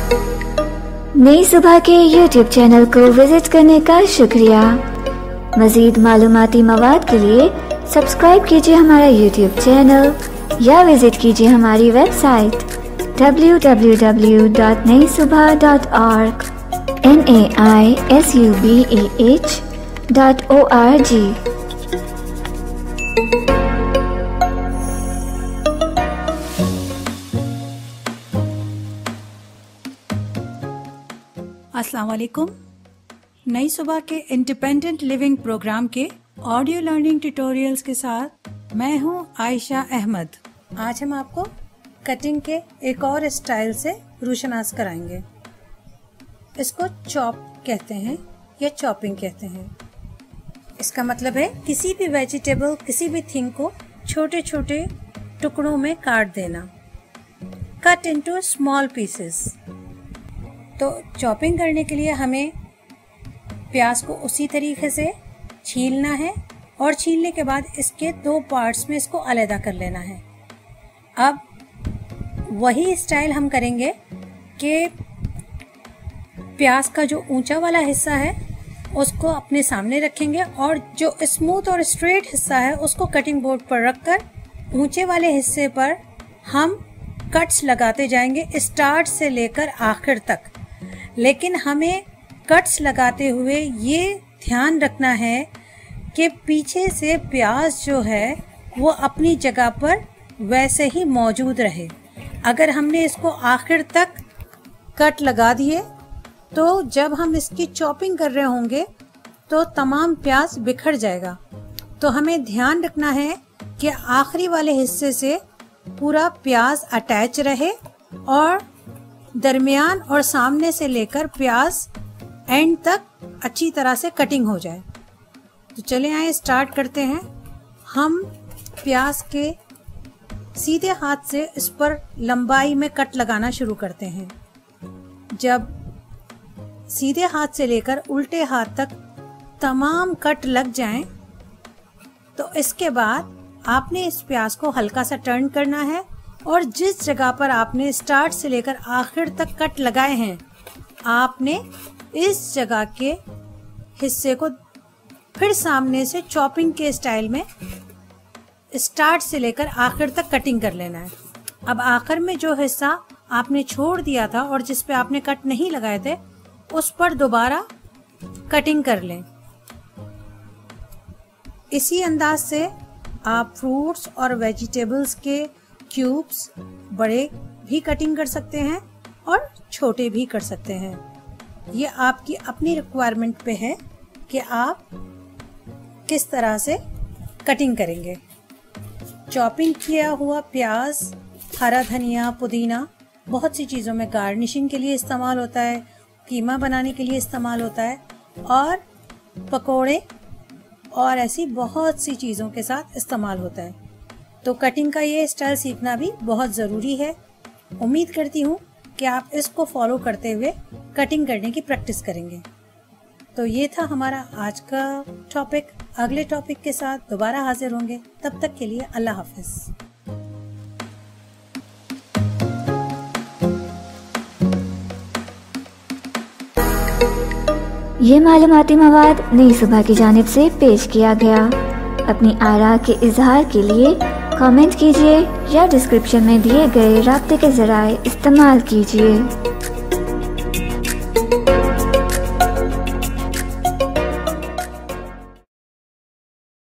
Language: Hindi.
नई सुबह के YouTube चैनल को विजिट करने का शुक्रिया। मज़ीद मालूमाती मवाद के लिए सब्सक्राइब कीजिए हमारा YouTube चैनल या विजिट कीजिए हमारी वेबसाइट www.naisubah.org naisubah.org। अस्सलाम वालेकुम। नई सुबह के इंडिपेंडेंट लिविंग प्रोग्राम के ऑडियो लर्निंग ट्यूटोरियल्स के साथ मैं हूं आयशा अहमद। आज हम आपको कटिंग के एक और स्टाइल से रोशनास कराएंगे। इसको चॉप कहते हैं या चॉपिंग कहते हैं। इसका मतलब है किसी भी वेजिटेबल, किसी भी थिंग को छोटे छोटे टुकड़ों में काट देना, कट इनटू स्मॉल पीसेस। तो चॉपिंग करने के लिए हमें प्याज को उसी तरीके से छीलना है और छीलने के बाद इसके दो पार्ट्स में इसको अलग कर लेना है। अब वही स्टाइल हम करेंगे कि प्याज का जो ऊंचा वाला हिस्सा है उसको अपने सामने रखेंगे और जो स्मूथ और स्ट्रेट हिस्सा है उसको कटिंग बोर्ड पर रखकर ऊंचे वाले हिस्से पर हम कट्स लगाते जाएंगे स्टार्ट से लेकर आखिर तक। लेकिन हमें कट्स लगाते हुए ये ध्यान रखना है कि पीछे से प्याज जो है वो अपनी जगह पर वैसे ही मौजूद रहे। अगर हमने इसको आखिर तक कट लगा दिए तो जब हम इसकी चॉपिंग कर रहे होंगे तो तमाम प्याज बिखर जाएगा। तो हमें ध्यान रखना है कि आखिरी वाले हिस्से से पूरा प्याज अटैच रहे और दरमियान और सामने से लेकर प्याज एंड तक अच्छी तरह से कटिंग हो जाए। तो चले आए स्टार्ट करते हैं। हम प्याज के सीधे हाथ से इस पर लंबाई में कट लगाना शुरू करते हैं। जब सीधे हाथ से लेकर उल्टे हाथ तक तमाम कट लग जाएं, तो इसके बाद आपने इस प्याज को हल्का सा टर्न करना है और जिस जगह पर आपने स्टार्ट से लेकर आखिर तक कट लगाए हैं आपने इस जगह के हिस्से को फिर सामने से चॉपिंग के स्टाइल में स्टार्ट से लेकर आखिर तक कटिंग कर लेना है। अब आखिर में जो हिस्सा आपने छोड़ दिया था और जिस पे आपने कट नहीं लगाए थे उस पर दोबारा कटिंग कर लें। इसी अंदाज से आप फ्रूट्स और वेजिटेबल्स के क्यूब्स बड़े भी कटिंग कर सकते हैं और छोटे भी कर सकते हैं। ये आपकी अपनी रिक्वायरमेंट पे है कि आप किस तरह से कटिंग करेंगे। चॉपिंग किया हुआ प्याज, हरा धनिया, पुदीना बहुत सी चीज़ों में गार्निशिंग के लिए इस्तेमाल होता है, कीमा बनाने के लिए इस्तेमाल होता है और पकोड़े और ऐसी बहुत सी चीज़ों के साथ इस्तेमाल होता है। तो कटिंग का ये स्टाइल सीखना भी बहुत ज़रूरी है। उम्मीद करती हूँ कि आप इसको फॉलो करते हुए कटिंग करने की प्रैक्टिस करेंगे। तो ये था हमारा आज का टॉपिक। अगले टॉपिक के साथ दोबारा हाजिर होंगे। तब तक के लिए अल्लाह हाफिज़। ये मालूमाती मवाद नई सुबह की जानिब से पेश किया गया। अपनी आरा के इजहार के लिए कमेंट कीजिए या डिस्क्रिप्शन में दिए गए राब्ते के ज़राए इस्तेमाल कीजिए।